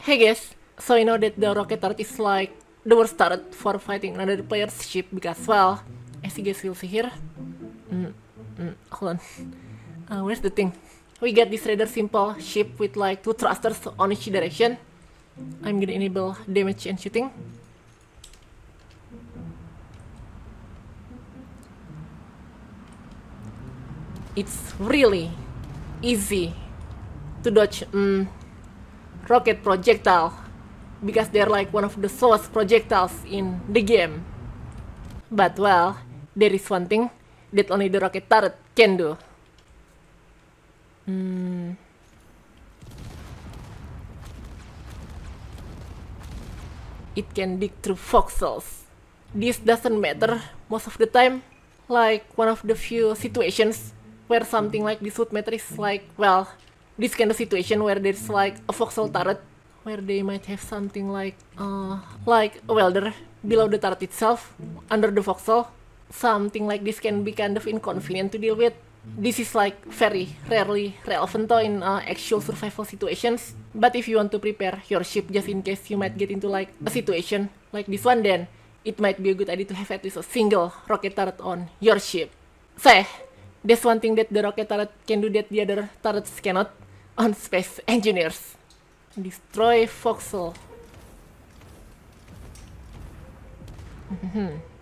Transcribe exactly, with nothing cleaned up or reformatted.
Hey guys, so you know that the rocket turret is like the worst turret for fighting another player's ship because, well, as you guys will see here, mm, mm, hold on, uh, where's the thing? We get this rather simple ship with like two thrusters on each direction. I'm gonna enable damage and shooting. It's really easy to dodge mm, rocket projectile because they're like one of the slowest projectiles in the game. But well, there is one thing that only the rocket turret can do. Hmm. It can dig through voxels. This doesn't matter most of the time. Like one of the few situations where something like this would matter is like, well, this kind of situation where there's like a voxel turret where they might have something like uh like a welder below the turret itself under the voxel. Something like this can be kind of inconvenient to deal with. This is like very rarely relevant though in uh, actual survival situations. But if you want to prepare your ship just in case you might get into like a situation like this one, then it might be a good idea to have at least a single rocket turret on your ship. So that's one thing that the rocket turret can do that the other turrets cannot on Space Engineers. Destroy voxel. Mm-hmm.